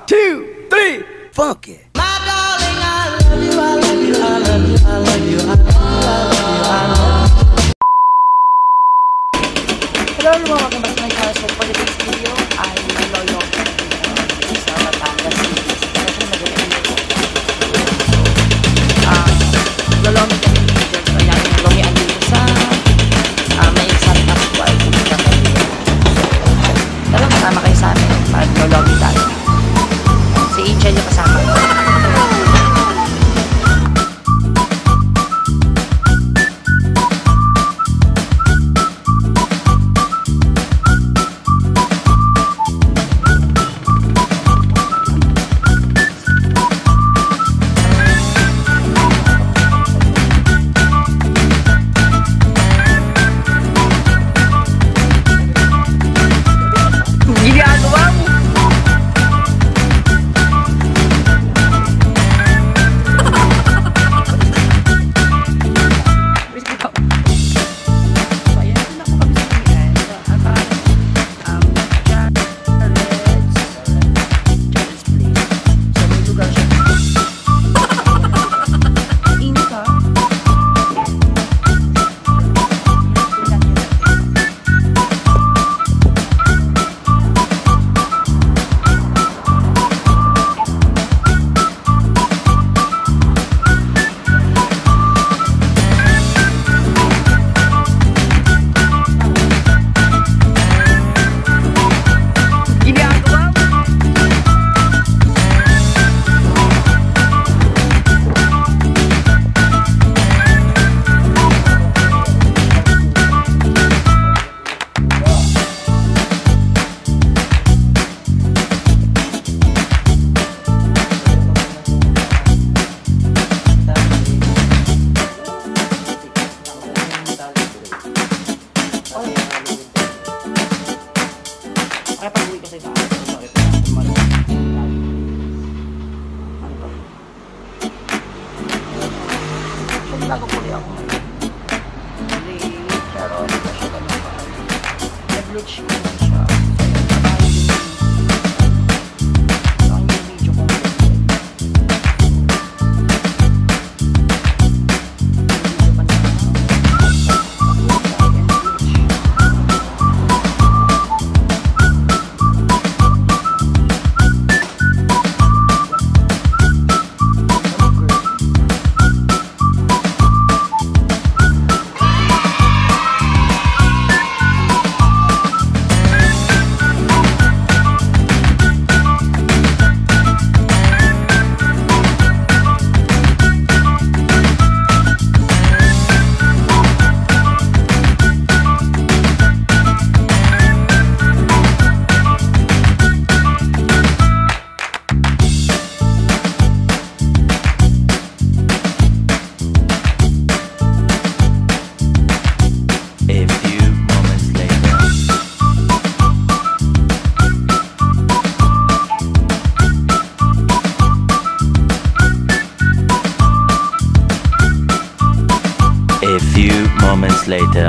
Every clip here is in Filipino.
2, 3, funky. My darling, I love you, I love you, I love you, I love you, I love you, I love you. Hello everyone, welcome back to my channel. So for today's video, ay nalolo sa Batangas City. Lolomi kami ni George. So yan, lolomian dito sa may isang Pascual. Tara, kasama kayo sa amin para lolomi tayo. Si Angel yung kasama ko. Bago puli ako. Pero ito siya ganun pa. Nag-bleach ko na siya. So, ang yung video ko ngayon. A few moments later.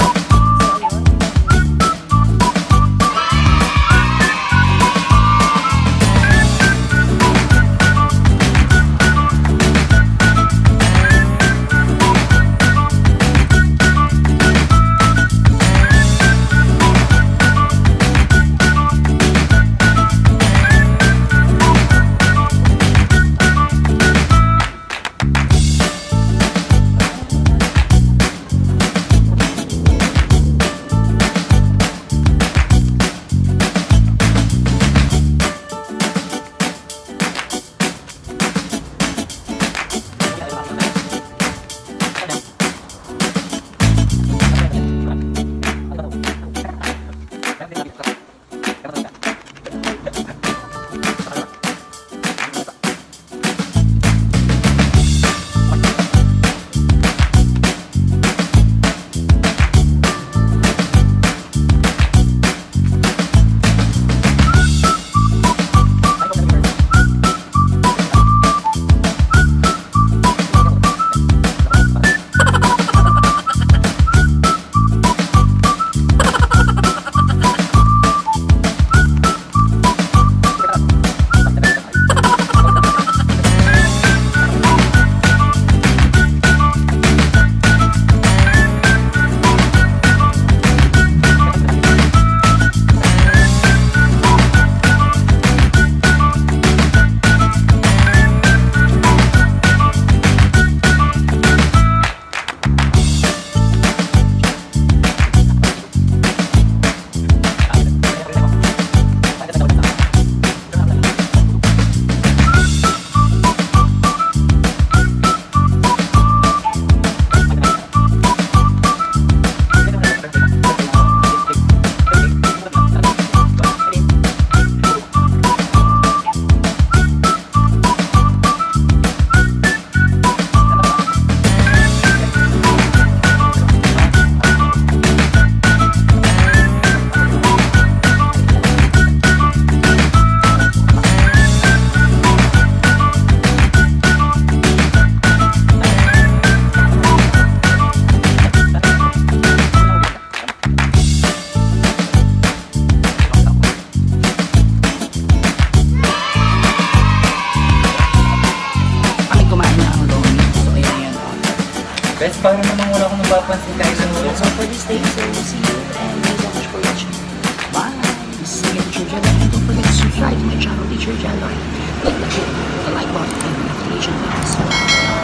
Guys, parang namang wala akong napapansin kahit sa mulo. So for this day, so we'll see you and thank you so much for watching. Bye! This is again Teacher Jello, and don't forget to subscribe to my channel, Teacher Jello. Click the like button and the notification bell as well.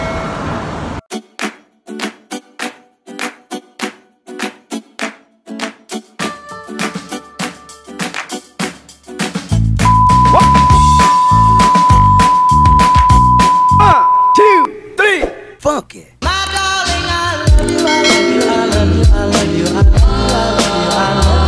Funky. My darling, I love you, I love you, I love you, I love you, I love you, I love you.